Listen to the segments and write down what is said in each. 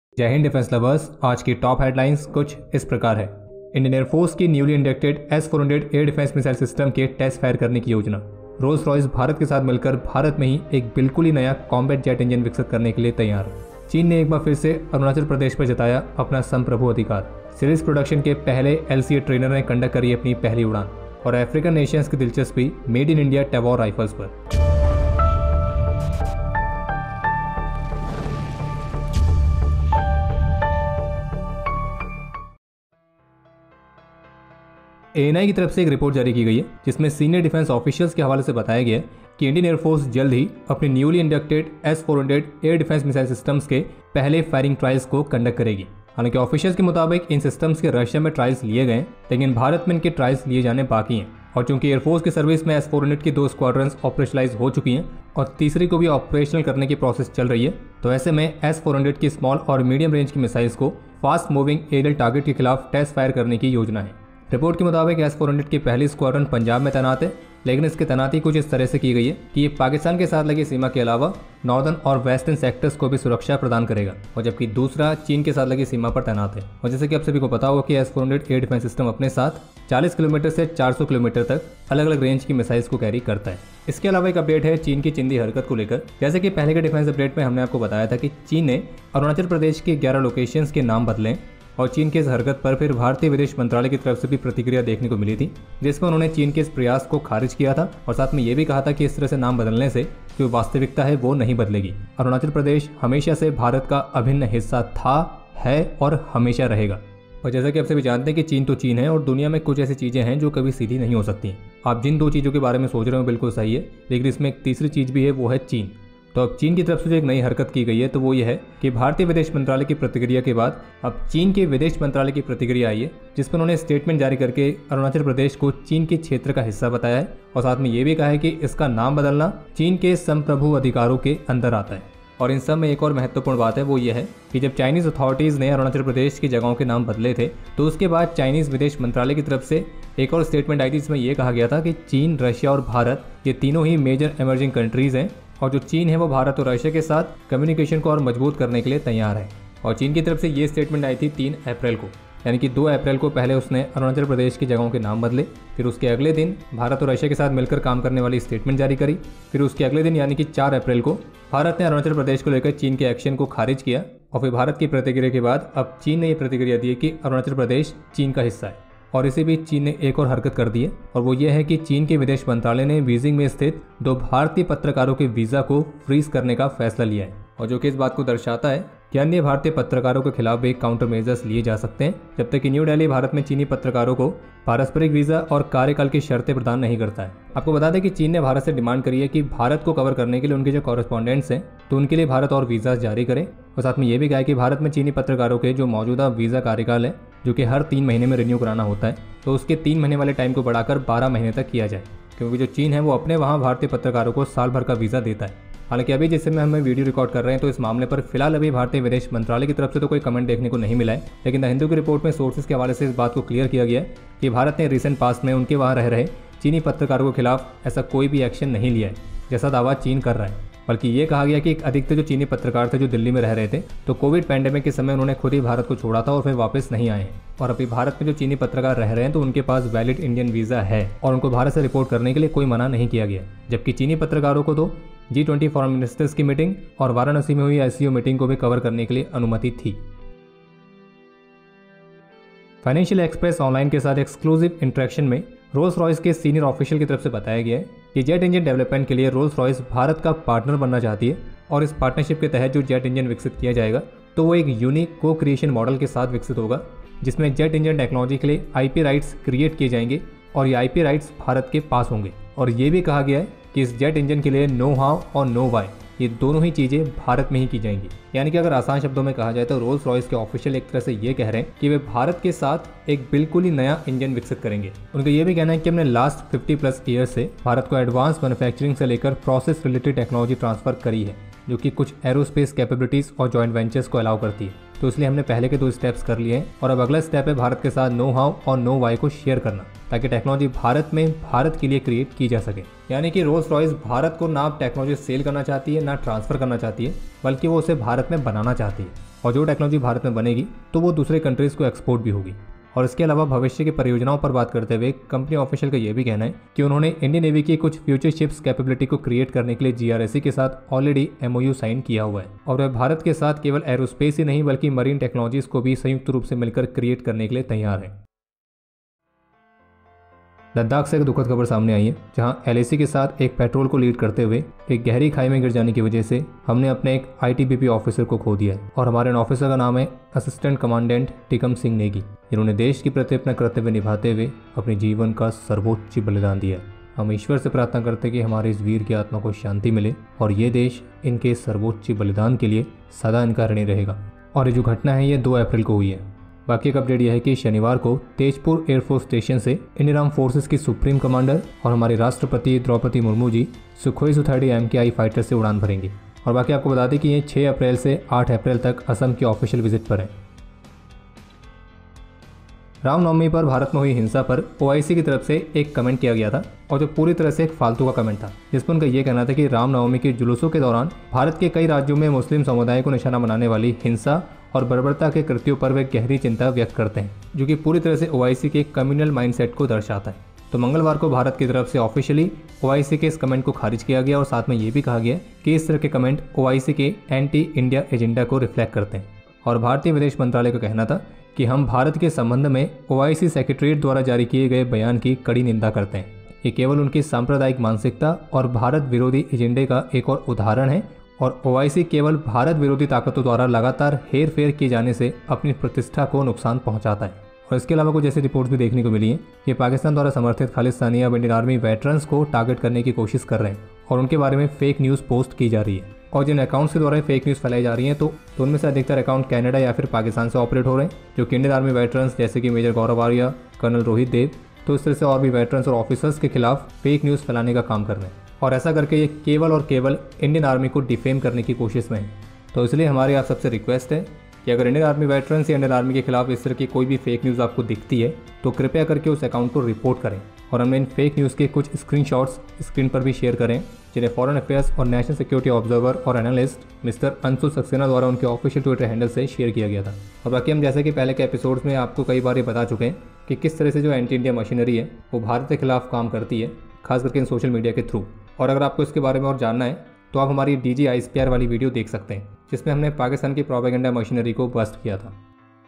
जय Hind defence lovers. आज की टॉप हेडलाइंस कुछ इस प्रकार है। इंडियन एयरफोर्स की newly inducted S-400 air defence missile system के टेस्ट फायर करने की योजना। रोल्स रॉयस भारत के साथ मिलकर भारत में ही एक बिल्कुल ही नया कॉम्बैट जेट इंजन विकसित करने के लिए तैयार। चीन ने एक बार फिर से अरुणाचल प्रदेश पर जताया अपना संप्रभु अधिकार। सीरीज प्रोडक्शन के पहले LCA ट्रेनर ने कंडक्ट करी अपनी पहली उड़ान। और अफ्रीकन नेशंस की दिलचस्पी made in India Tavor rifles पर। ANI की तरफ से एक रिपोर्ट जारी की गई है जिसमें सीनियर डिफेंस ऑफिशियल्स के हवाले से बताया गया है कि इंडियन एयरफोर्स जल्द ही अपनी newly inducted S-400 air defence missile systems के पहले फायरिंग ट्रायल्स को कंडक्ट करेगी। हालांकि ऑफिशियल्स के मुताबिक इन सिस्टम्स के रशिया में ट्रायल्स लिए गए, लेकिन भारत में इनके ट्रायल्स लिए जाने बाकी हैं। और चूंकि एयरफोर्स की सर्विस में S-400 की 2 स्क्वाड्रंस ऑपरेशनलाइज हो चुकी हैं और तीसरी को भी ऑपरेशनल करने की प्रोसेस चल रही है, तो ऐसे में S-400 की स्मॉल और मीडियम रेंज की मिसाइल्स को फास्ट मूविंग एरियल टारगेट के खिलाफ टेस्ट फायर करने की योजना है। रिपोर्ट के मुताबिक S-400 की पहली स्क्वाड्रन पंजाब में तैनात है, लेकिन इसकी तैनाती कुछ इस तरह से की गई है कि ये पाकिस्तान के साथ लगी सीमा के अलावा नॉर्दर्न और वेस्टर्न सेक्टर्स को भी सुरक्षा प्रदान करेगा, और जबकि दूसरा चीन के साथ लगी सीमा पर तैनात है। और जैसे कि आप सभी को पता होगा कि S-400 एयर डिफेंस सिस्टम अपने साथ 40 किलोमीटर से 400 किलोमीटर तक अलग अलग रेंज की मिसाइल्स को कैरी करता है। इसके अलावा एक अपडेट है चीन की चिंदी हरकत को लेकर। जैसे कि पहले के डिफेंस अपडेट में हमने आपको बताया था कि चीन ने अरुणाचल प्रदेश के 11 लोकेशंस के नाम बदले, और चीन के इस हरकत पर फिर भारतीय विदेश मंत्रालय की तरफ से भी प्रतिक्रिया देखने को मिली थी, जिसमें उन्होंने चीन के इस प्रयास को खारिज किया था और साथ में ये भी कहा था कि इस तरह से नाम बदलने से जो वास्तविकता है वो नहीं बदलेगी। अरुणाचल प्रदेश हमेशा से भारत का अभिन्न हिस्सा था, है और हमेशा रहेगा। और जैसा कि आप सभी जानते हैं कि चीन तो चीन है और दुनिया में कुछ ऐसी चीज़ें हैं जो कभी सीधी नहीं हो सकती। आप जिन 2 चीज़ों के बारे में सोच रहे हो बिल्कुल सही है, लेकिन इसमें एक तीसरी चीज़ भी है, वो है चीन। तो अब चीन की तरफ से जो एक नई हरकत की गई है तो वो ये है कि भारतीय विदेश मंत्रालय की प्रतिक्रिया के बाद अब चीन के विदेश मंत्रालय की प्रतिक्रिया आई है, जिस पर उन्होंने स्टेटमेंट जारी करके अरुणाचल प्रदेश को चीन के क्षेत्र का हिस्सा बताया है और साथ में ये भी कहा है कि इसका नाम बदलना चीन के संप्रभु अधिकारों के अंदर आता है। और इन सब में एक और महत्वपूर्ण बात है, वो ये है कि जब चाइनीज़ अथॉरिटीज़ ने अरुणाचल प्रदेश की जगहों के नाम बदले थे तो उसके बाद चाइनीज़ विदेश मंत्रालय की तरफ से एक और स्टेटमेंट आई थी जिसमें यह कहा गया था कि चीन, रशिया और भारत ये तीनों ही मेजर इमर्जिंग कंट्रीज़ हैं, और जो चीन है वो भारत और रशिया के साथ कम्युनिकेशन को और मजबूत करने के लिए तैयार है। और चीन की तरफ से ये स्टेटमेंट आई थी 3 अप्रैल को, यानी कि 2 अप्रैल को पहले उसने अरुणाचल प्रदेश की जगहों के नाम बदले, फिर उसके अगले दिन भारत और रशिया के साथ मिलकर काम करने वाली स्टेटमेंट जारी करी, फिर उसके अगले दिन यानी कि 4 अप्रैल को भारत ने अरुणाचल प्रदेश को लेकर चीन के एक्शन को खारिज किया। और फिर भारत की प्रतिक्रिया के बाद अब चीन ने यह प्रतिक्रिया दी कि अरुणाचल प्रदेश चीन का हिस्सा है। और इसी बीच चीन ने एक और हरकत कर दी है, और वो ये है कि चीन के विदेश मंत्रालय ने बीजिंग में स्थित 2 भारतीय पत्रकारों के वीज़ा को फ्रीज करने का फैसला लिया है, और जो कि इस बात को दर्शाता है कि अन्य भारतीय पत्रकारों के खिलाफ भी काउंटर मेजर्स लिए जा सकते हैं जब तक कि न्यू दिल्ली भारत में चीनी पत्रकारों को पारस्परिक वीज़ा और कार्यकाल की शर्तें प्रदान नहीं करता है। आपको बता दें कि चीन ने भारत से डिमांड करी है कि भारत को कवर करने के लिए उनके जो कॉरेस्पॉन्डेंट्स हैं तो उनके लिए भारत और वीज़ा जारी करे, और साथ में ये भी कहा है कि भारत में चीनी पत्रकारों के जो मौजूदा वीज़ा कार्यकाल है जो कि हर 3 महीने में रिन्यू कराना होता है, तो उसके 3 महीने वाले टाइम को बढ़ाकर 12 महीने तक किया जाए, क्योंकि जो चीन है वो अपने वहाँ भारतीय पत्रकारों को साल भर का वीज़ा देता है। हालांकि अभी जिस समय हमें वीडियो रिकॉर्ड कर रहे हैं तो इस मामले पर फिलहाल अभी भारतीय विदेश मंत्रालय की तरफ से तो कोई कमेंट देखने को नहीं मिला है, लेकिन द हिंदू की रिपोर्ट में सोर्सेज के हवाले से इस बात को क्लियर किया गया है कि भारत ने रिसेंट पास्ट में उनके वहाँ रह रहे चीनी पत्रकारों के खिलाफ ऐसा कोई भी एक्शन नहीं लिया है जैसा दावा चीन कर रहा है। बल्कि ये कहा गया कि अधिकतर जो चीनी पत्रकार थे जो दिल्ली में रह रहे थे तो कोविड पैंडेमिक के समय उन्होंने खुद ही भारत को छोड़ा था और फिर वापस नहीं आए हैं। और अभी भारत में जो चीनी पत्रकार रह रहे हैं तो उनके पास वैलिड इंडियन वीज़ा है और उनको भारत से रिपोर्ट करने के लिए कोई मना नहीं किया गया, जबकि चीनी पत्रकारों को तो G20 फॉरेन मिनिस्टर्स की मीटिंग और वाराणसी में हुई SCO मीटिंग को भी कवर करने के लिए अनुमति थी। फाइनेंशियल एक्सप्रेस ऑनलाइन के साथ एक्सक्लूसिव इंटरेक्शन में रोल्स रॉयस के सीनियर ऑफिशियल की तरफ से बताया गया है कि जेट इंजन डेवलपमेंट के लिए रोल्स रॉयस भारत का पार्टनर बनना चाहती है, और इस पार्टनरशिप के तहत जो जेट इंजन विकसित किया जाएगा तो वो एक यूनिक को क्रिएशन मॉडल के साथ विकसित होगा, जिसमें जेट इंजन टेक्नोलॉजी के लिए IP राइट्स क्रिएट किए जाएंगे और ये IP राइट्स भारत के पास होंगे। और ये भी कहा गया है कि इस जेट इंजन के लिए नो हाउ और नो वाई ये दोनों ही चीज़ें भारत में ही की जाएंगी। यानी कि अगर आसान शब्दों में कहा जाए तो रोल्स रॉयस के ऑफिशियल एक तरह से ये कह रहे हैं कि वे भारत के साथ एक बिल्कुल ही नया इंजन विकसित करेंगे। उनका ये भी कहना है कि हमने लास्ट 50+ ईयर से भारत को एडवांस मैन्युफैक्चरिंग से लेकर प्रोसेस रिलेटेड टेक्नोलॉजी ट्रांसफर करी है, जो कि कुछ एरोस्पेस कैपेबिलिटीज़ और जॉइंट वेंचर्स को अलाउ करती है। तो इसलिए हमने पहले के 2 स्टेप्स कर लिए हैं और अब अगला स्टेप है भारत के साथ नो हाउ और नो वाई को शेयर करना, ताकि टेक्नोलॉजी भारत में भारत के लिए क्रिएट की जा सके। यानी कि रोल्स रॉयस भारत को ना टेक्नोलॉजी सेल करना चाहती है ना ट्रांसफ़र करना चाहती है, बल्कि वो उसे भारत में बनाना चाहती है। और जो टेक्नोलॉजी भारत में बनेगी तो वो दूसरे कंट्रीज़ को एक्सपोर्ट भी होगी। और इसके अलावा भविष्य की परियोजनाओं पर बात करते हुए कंपनी ऑफिशियल का यह भी कहना है कि उन्होंने इंडियन नेवी की कुछ फ्यूचर शिप्स कैपेबिलिटी को क्रिएट करने के लिए GRSE के साथ ऑलरेडी MOU साइन किया हुआ है और वह भारत के साथ केवल एरोस्पेस ही नहीं बल्कि मरीन टेक्नोलॉजीज को भी संयुक्त रूप से मिलकर क्रिएट करने के लिए तैयार है। लद्दाख से एक दुखद खबर सामने आई है, जहां LAC के साथ एक पेट्रोल को लीड करते हुए एक गहरी खाई में गिर जाने की वजह से हमने अपने एक ITBP ऑफिसर को खो दिया है और हमारे ऑफिसर का नाम है असिस्टेंट कमांडेंट टिकम सिंह नेगी। इन्होंने देश के प्रति अपना कर्तव्य निभाते हुए अपने जीवन का सर्वोच्च बलिदान दिया है। हम ईश्वर से प्रार्थना करते हैं कि हमारे इस वीर की आत्मा को शांति मिले और ये देश इनके सर्वोच्च बलिदान के लिए सदा इनका ऋणी रहेगा। और ये जो घटना है ये 2 अप्रैल को हुई है। बाकी एक अपडेट यह है कि शनिवार को तेजपुर एयरफोर्स स्टेशन से इंडियन आर्म फोर्सेस की सुप्रीम कमांडर और हमारे राष्ट्रपति Draupadi Murmu ji Sukhoi Su-30 MKI fighter से उड़ान भरेंगे। और बाकी आपको बता दें कि ये 6 अप्रैल से 8 अप्रैल तक असम की ऑफिशियल विजिट पर है। रामनवमी पर भारत में हुई हिंसा पर OIC की तरफ से एक कमेंट किया गया था और जो पूरी तरह से एक फालतू का कमेंट था, जिसमें उनका ये कहना था कि रामनवमी के जुलूसों के दौरान भारत के कई राज्यों में मुस्लिम समुदाय को निशाना बनाने वाली हिंसा और बर्बरता के कृत्यों पर वे गहरी चिंता व्यक्त करते हैं, जो कि पूरी तरह से OIC के कम्युनल माइंडसेट को दर्शाता है। तो मंगलवार को भारत की तरफ से ऑफिशियली OIC के इस कमेंट को खारिज किया गया और साथ में ये भी कहा गया कि इस तरह के कमेंट OIC के एंटी इंडिया एजेंडा को रिफ्लेक्ट करते हैं। और भारतीय विदेश मंत्रालय का कहना था कि हम भारत के संबंध में OIC सेक्रेटरीट द्वारा जारी किए गए बयान की कड़ी निंदा करते हैं। ये केवल उनकी सांप्रदायिक मानसिकता और भारत विरोधी एजेंडे का एक और उदाहरण है और OIC केवल भारत विरोधी ताकतों द्वारा लगातार हेर फेर किए जाने से अपनी प्रतिष्ठा को नुकसान पहुंचाता है। और इसके अलावा कुछ ऐसी रिपोर्ट्स भी देखने को मिली हैं कि पाकिस्तान द्वारा समर्थित खालिस्तानी अब इंडियन आर्मी वेटरन्स को टारगेट करने की कोशिश कर रहे हैं और उनके बारे में फेक न्यूज़ पोस्ट की जा रही है। और जिन अकाउंट्स के द्वारा फेक न्यूज़ फैलाई जा रही हैं तो उनमें से अधिकतर अकाउंट कनाडा या फिर पाकिस्तान से ऑपरेट हो रहे हैं, जो कि इंडियन आर्मी वेटरन्स जैसे कि मेजर गौरव आर्या, कर्नल रोहित देव, तो इस तरह से और भी वेटरन्स और ऑफिसर्स के खिलाफ फेक न्यूज़ फैलाने का काम कर रहे हैं। और ऐसा करके ये केवल और केवल इंडियन आर्मी को डिफेम करने की कोशिश में है। तो इसलिए हमारी आप सबसे रिक्वेस्ट है कि अगर इंडियन आर्मी वेटरन्स या इंडियन आर्मी के खिलाफ इस तरह की कोई भी फेक न्यूज़ आपको दिखती है तो कृपया करके उस अकाउंट को रिपोर्ट करें। और हमने इन फेक न्यूज़ के कुछ स्क्रीनशॉट्स स्क्रीन पर भी शेयर करें, जिन्हें फॉरेन अफेयर्स और नेशनल सिक्योरिटी ऑब्जर्वर और एनालिस्ट मिस्टर अंशु सक्सेना द्वारा उनके ऑफिशियल ट्विटर हैंडल से शेयर किया गया था। और बाकी हम जैसे कि पहले के एपिसोड्स में आपको कई बार ये बता चुके हैं कि किस तरह से जो एंटी इंडिया मशीनरी है वो भारत के खिलाफ काम करती है, खास करके इन सोशल मीडिया के थ्रू। और अगर आपको इसके बारे में और जानना है तो आप हमारी DG ISPR वाली वीडियो देख सकते हैं, जिसमें हमने पाकिस्तान की प्रोपेगेंडा मशीनरी को बस्ट किया था।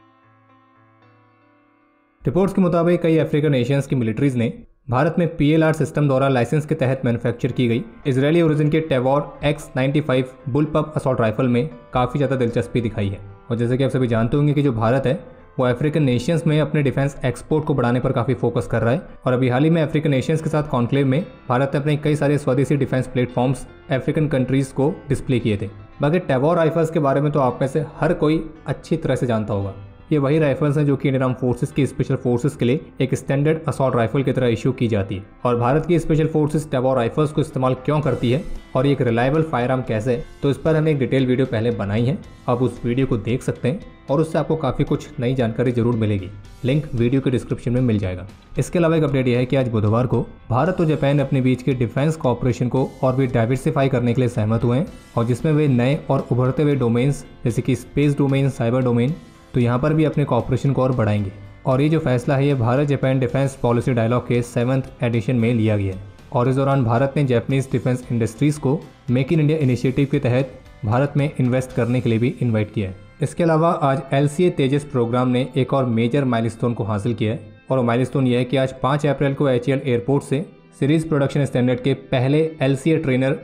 रिपोर्ट्स के मुताबिक कई अफ्रीकन नेशंस की मिलिट्रीज ने भारत में PLR सिस्टम द्वारा लाइसेंस के तहत मैन्युफैक्चर की गई इजरायली ओरिजिन के टेवॉर X95 बुलपप असॉल्ट राइफल में काफ़ी ज़्यादा दिलचस्पी दिखाई है। और जैसे कि आप सभी जानते होंगे कि जो भारत है वो अफ्रीकन नेशंस में अपने डिफेंस एक्सपोर्ट को बढ़ाने पर काफ़ी फोकस कर रहा है। और अभी हाल ही में अफ्रीकन नेशंस के साथ कॉन्क्लेव में भारत ने अपने कई सारे स्वदेशी डिफेंस प्लेटफॉर्म्स अफ्रीकन कंट्रीज़ को डिस्प्ले किए थे। बाकी टेवॉर राइफल्स के बारे में तो आप में से हर कोई अच्छी तरह से जानता होगा। ये वही राइफल्स हैं जो कि इंडियन आर्म फोर्सेस की स्पेशल फोर्सेस के लिए एक स्टैंडर्ड असॉल्ट राइफल की तरह इशू की जाती है। और भारत की स्पेशल फोर्सेस टेवॉर राइफल्स को इस्तेमाल क्यों करती है और ये एक रिलायबल फायर आर्म कैसे है, तो इस पर हमने एक डिटेल वीडियो पहले बनाई है। आप उस वीडियो को देख सकते हैं और उससे आपको काफ़ी कुछ नई जानकारी जरूर मिलेगी। लिंक वीडियो के डिस्क्रिप्शन में मिल जाएगा। इसके अलावा एक अपडेट यह है कि आज बुधवार को भारत और जापान अपने बीच के डिफेंस कॉपरेशन को और भी डाइवर्सिफाई करने के लिए सहमत हुए हैं, और जिसमें वे नए और उभरते हुए डोमेन्स जैसे कि स्पेस डोमेन, साइबर डोमेन, तो यहाँ पर भी अपने कॉपरेशन को और बढ़ाएंगे। और ये जो फैसला है ये Bharat Japan defence policy dialogue के 7th एडिशन में लिया गया है। और इस दौरान भारत ने जापानीज डिफेंस इंडस्ट्रीज को मेक इन इंडिया इनिशिएटिव के तहत भारत में इन्वेस्ट करने के लिए भी इन्वाइट किया है। इसके अलावा आज LCA तेजस प्रोग्राम ने एक और मेजर माइलस्टोन को हासिल किया है, और माइलस्टोन यह है कि आज 5 अप्रैल को HAL एयरपोर्ट से सीरीज प्रोडक्शन स्टैंडर्ड के पहले LCA ट्रेनर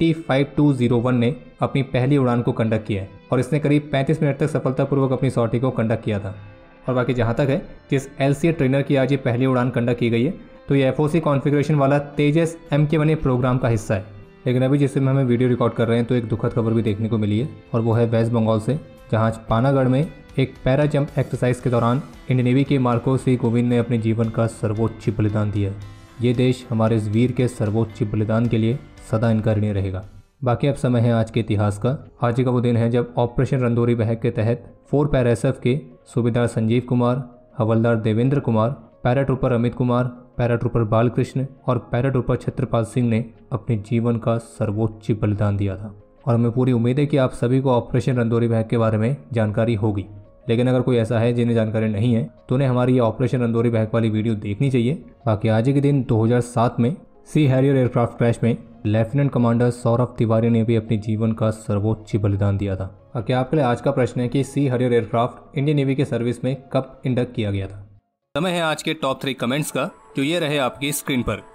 LT5201 ने अपनी पहली उड़ान को कंडक्ट किया है, और इसने करीब 35 मिनट तक सफलतापूर्वक अपनी सॉर्टी को कंडक्ट किया था। और बाकी जहां तक है जिस LCA ट्रेनर की आज ये पहली उड़ान कंडक्ट की गई है, तो ये FOC कॉन्फ़िगरेशन वाला तेजस MK1A प्रोग्राम का हिस्सा है। लेकिन अभी जिससे हमें वीडियो रिकॉर्ड कर रहे हैं तो एक दुखद खबर भी देखने को मिली है, और वो है वेस्ट बंगाल से, जहाँ आज पानागढ़ में एक पैरा जंप एक्सरसाइज के दौरान इंडियन नेवी के मार्को सी गोविंद ने अपने जीवन का सर्वोच्च बलिदान दिया है। ये देश हमारे इस वीर के सर्वोच्च बलिदान के लिए सदा इनका ऋणी रहेगा। बाकी अब समय है आज के इतिहास का। आज का वो दिन है जब ऑपरेशन रंदोरी बहक के तहत 4 पैरा SF के सूबेदार संजीव कुमार, हवलदार देवेंद्र कुमार, पैराट्रूपर अमित कुमार, पैराट्रूपर बालकृष्ण और पैराट्रूपर छत्रपाल सिंह ने अपने जीवन का सर्वोच्च बलिदान दिया था। और हमें पूरी उम्मीद है कि आप सभी को ऑपरेशन रंदोरी बैग के बारे में जानकारी होगी। लेकिन अगर कोई ऐसा है जिन्हें जानकारी नहीं है तो उन्हें हमारी ये ऑपरेशन रंदोरी बैग वाली वीडियो देखनी चाहिए। बाकी आज के दिन 2007 में सी हैरियर एयरक्राफ्ट क्रैश में लेफ्टिनेंट कमांडर सौरभ तिवारी ने भी अपने जीवन का सर्वोच्च बलिदान दिया था। बाकी आपके लिए आज का प्रश्न है कि Sea Harrier aircraft Indian navy के सर्विस में कब इंडक्ट किया गया था। समय है आज के टॉप 3 कमेंट्स का, जो ये रहे आपकी स्क्रीन पर।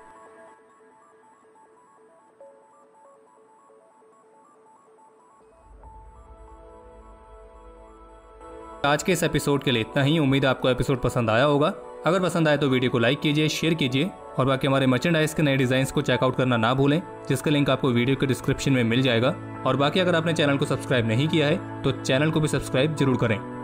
आज के इस एपिसोड के लिए इतना ही। उम्मीद है आपको एपिसोड पसंद आया होगा। अगर पसंद आए तो वीडियो को लाइक कीजिए, शेयर कीजिए और बाकी हमारे मर्चेंडाइज के नए डिजाइन्स को चेकआउट करना ना भूलें, जिसका लिंक आपको वीडियो के डिस्क्रिप्शन में मिल जाएगा। और बाकी अगर आपने चैनल को सब्सक्राइब नहीं किया है तो चैनल को भी सब्सक्राइब जरूर करें।